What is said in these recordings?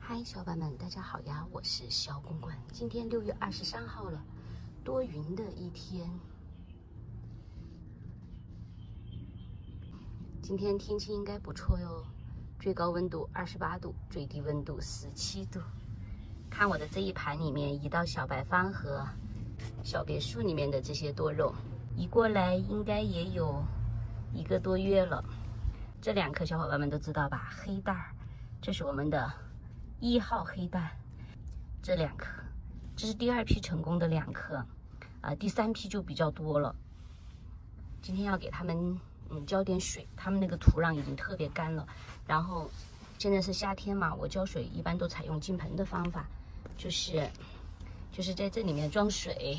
嗨，小伙伴们，大家好呀！我是小公公。今天6月23号了，多云的一天。今天天气应该不错哟，最高温度28度，最低温度17度。看我的这一盘里面，移到小白方和小别墅里面的这些多肉，移过来应该也有1个多月了。这2颗小伙伴们都知道吧？黑蛋儿，这是我们的1号黑蛋，这2颗，这是第2批成功的2颗，第3批就比较多了。今天要给他们浇点水，他们那个土壤已经特别干了。然后现在是夏天嘛，我浇水一般都采用进盆的方法，就是在这里面装水。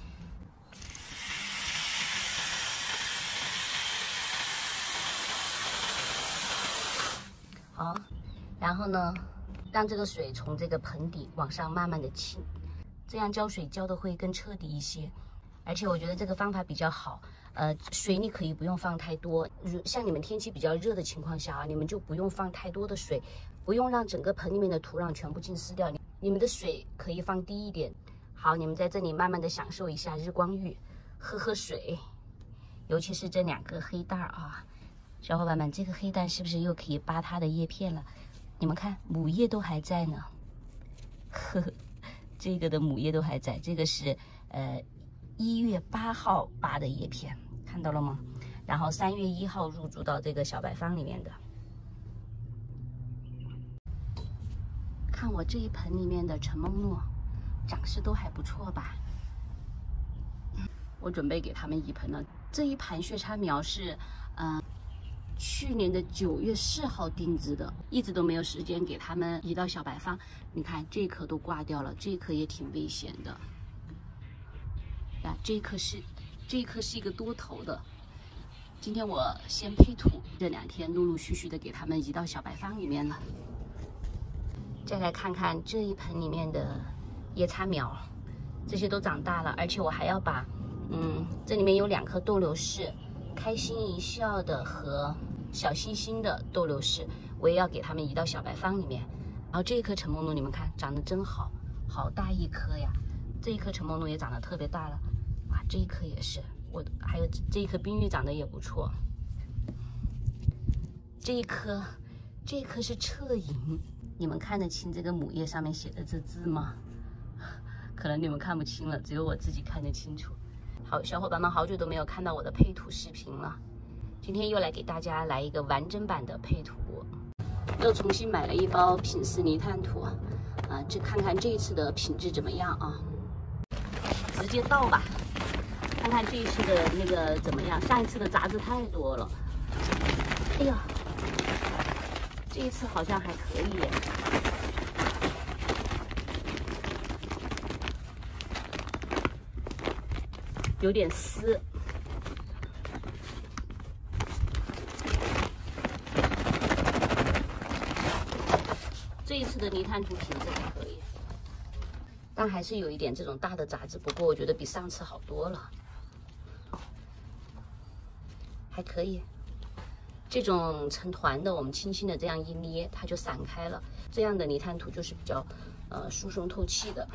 好，然后呢，让这个水从这个盆底往上慢慢的倾，这样浇水浇的会更彻底一些。而且我觉得这个方法比较好，水你可以不用放太多，像你们天气比较热的情况下啊，你们就不用放太多的水，不用让整个盆里面的土壤全部浸湿掉，你们的水可以放低一点。好，你们在这里慢慢的享受一下日光浴，喝水，尤其是这2个黑蛋啊。小伙伴们，这个黑蛋是不是又可以扒它的叶片了？你们看，母叶都还在呢。呵呵，这个的母叶都还在，这个是1月8号扒的叶片，看到了吗？然后3月1号入驻到这个小白方里面的。看我这一盆里面的陈梦诺，长势都还不错吧？我准备给他们移盆了。这一盘雪叉苗是去年的9月4号定制的，一直都没有时间给他们移到小白方。你看这颗都挂掉了，这颗也挺危险的呀。这颗是一个多头的。今天我先配土，这2天陆陆续续的给他们移到小白方里面了。再来看看这一盆里面的椰叉苗，这些都长大了，而且我还要把这里面有2颗逗留式，开心一笑的和小星星的逗留式，我也要给它们移到小白方里面。然后这一颗陈梦露，你们看长得真好，好大一颗呀！这一颗陈梦露也长得特别大了，啊，这一颗也是，还有这一颗冰玉长得也不错。这一颗是彻银，你们看得清这个母叶上面写的这字吗？可能你们看不清了，只有我自己看得清楚。好，小伙伴们好久都没有看到我的配土视频了，今天又来给大家来一个完整版的配土，又重新买了一包品势泥炭土，这看看这一次的品质怎么样啊？直接倒吧，看看这一次的那个怎么样？上一次的杂质太多了，哎呀，这一次好像还可以耶。有点湿，这一次的泥炭土品质还可以，但还是有一点这种大的杂质，不过我觉得比上次好多了，还可以。这种成团的，我们轻轻的这样一捏，它就散开了。这样的泥炭土就是比较疏松透气的。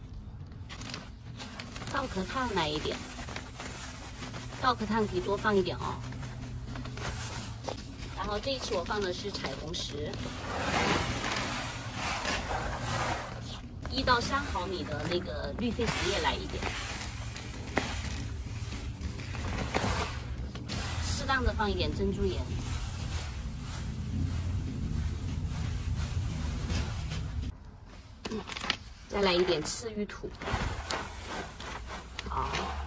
稻壳炭来一点。稻壳炭可以多放一点哦。然后这一次我放的是彩虹石，1到3毫米的那个绿痱石也来一点，适当的放一点珍珠岩。再来一点赤玉土。好。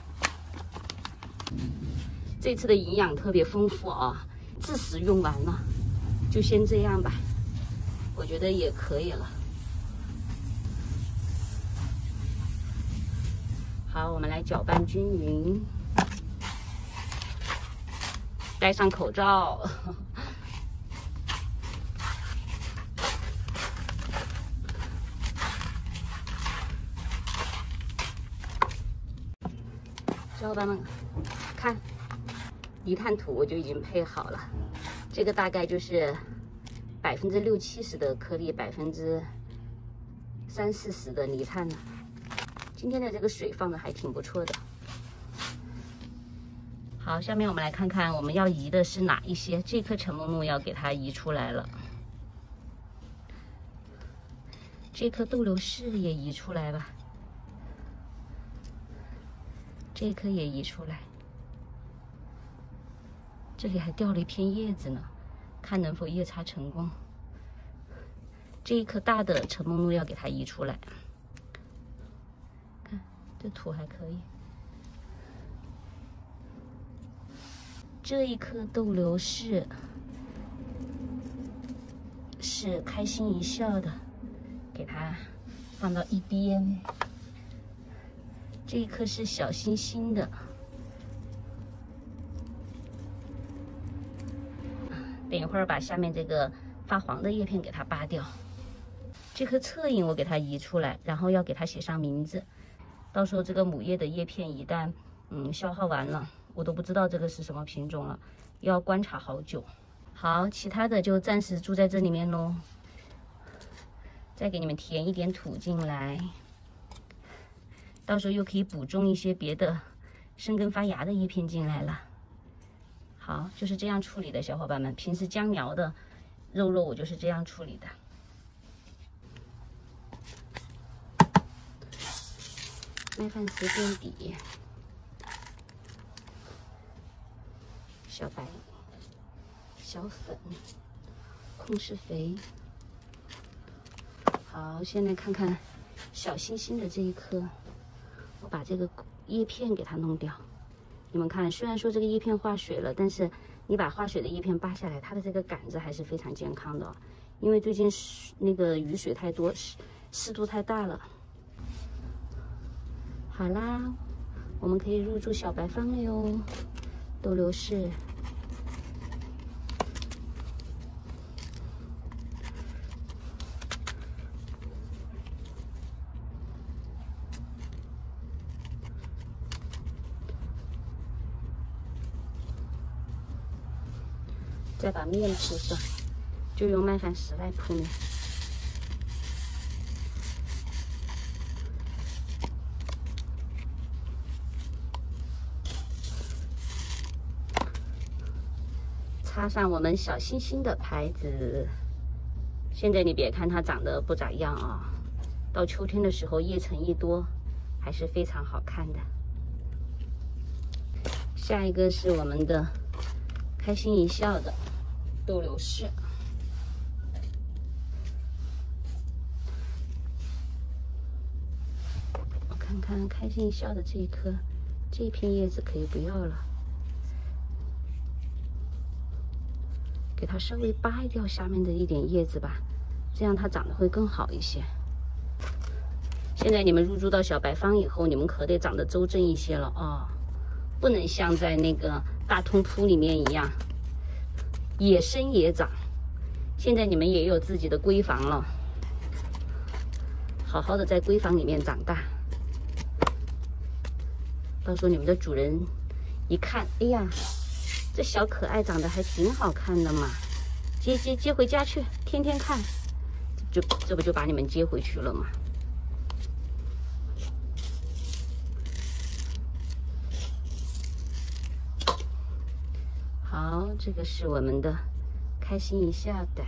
这次的营养特别丰富啊，自食用完了，就先这样吧，我觉得也可以了。好，我们来搅拌均匀，戴上口罩。小伙伴们，看。泥炭土我就已经配好了，这个大概就是60%-70%的颗粒， 30-40的泥炭了。今天的这个水放的还挺不错的。好，下面我们来看看我们要移的是哪一些。这棵陈木木要给它移出来了，这棵斗牛士也移出来吧，这棵也移出来。这里还掉了一片叶子呢，看能否夜插成功。这一棵大的陈木木要给它移出来，看这土还可以。这一棵斗牛士是开心一笑的，给它放到一边。这一棵是小星星的，等一会儿把下面这个发黄的叶片给它扒掉。这棵侧影我给它移出来，然后要给它写上名字。到时候这个母叶的叶片一旦消耗完了，我都不知道这个是什么品种了，要观察好久。好，其他的就暂时住在这里面喽。再给你们填一点土进来，到时候又可以补种一些别的生根发芽的叶片进来了。好，就是这样处理的，小伙伴们。平时姜苗的肉我就是这样处理的。麦饭石垫底，小白、小粉、控室肥。好，现在看看小星星的这一颗，我把这个叶片给它弄掉。你们看，虽然说这个叶片化水了，但是你把化水的叶片扒下来，它的这个杆子还是非常健康的哦。因为最近那个雨水太多，湿度太大了。好啦，我们可以入驻小白方了哟，斗牛士。再把面铺上，就用麦矾石来铺面。插上我们小星星的牌子。现在你别看它长得不咋样啊，到秋天的时候叶层一多，还是非常好看的。下一个是我们的开心一笑的斗牛士。我看看开心一笑的这一颗，这一片叶子可以不要了。给它稍微扒掉下面的一点叶子吧，这样它长得会更好一些。现在你们入驻到小白方以后，你们可得长得周正一些了哦，不能像在那个大通铺里面一样野生野长。现在你们也有自己的闺房了，好好的在闺房里面长大。到时候你们的主人一看，哎呀，这小可爱长得还挺好看的嘛，接回家去，天天看，这不就把你们接回去了吗？好，这个是我们的开心一笑的。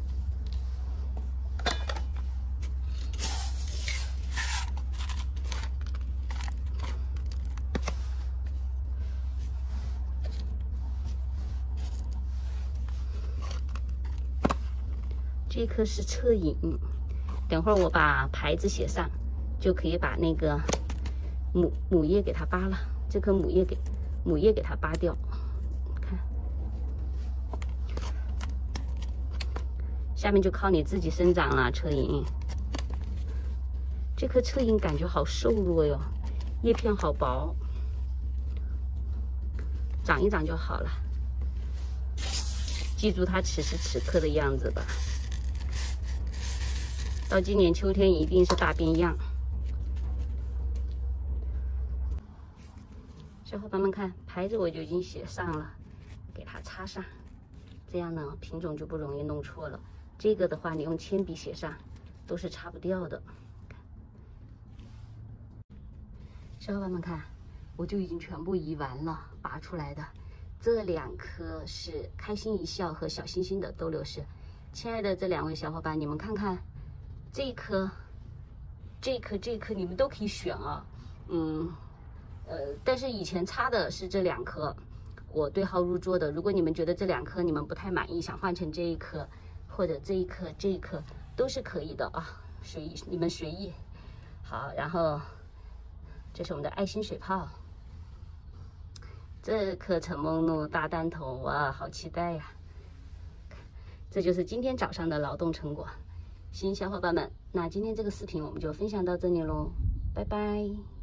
这颗是侧影，等会儿我把牌子写上，就可以把那个母叶给它扒了。这颗母叶给它扒掉，看，下面就靠你自己生长了。侧影，这颗侧影感觉好瘦弱哟，叶片好薄，长一长就好了。记住它此时此刻的样子吧。到今年秋天一定是大变样。小伙伴们看，牌子我就已经写上了，给它插上，这样呢品种就不容易弄错了。这个的话，你用铅笔写上都是擦不掉的。 小伙伴们看，我就已经全部移完了，拔出来的。这2颗是开心一笑和小星星的逗留是，亲爱的这2位小伙伴，你们看看，这一颗，你们都可以选啊。但是以前插的是这2颗，我对号入座的。如果你们觉得这2颗你们不太满意，想换成这一颗，或者这一颗都是可以的啊，你们随意。好，然后这是我们的爱心水泡。这颗橙梦露大弹头，哇，好期待呀！这就是今天早上的劳动成果。行，小伙伴们，那今天这个视频我们就分享到这里喽，拜拜。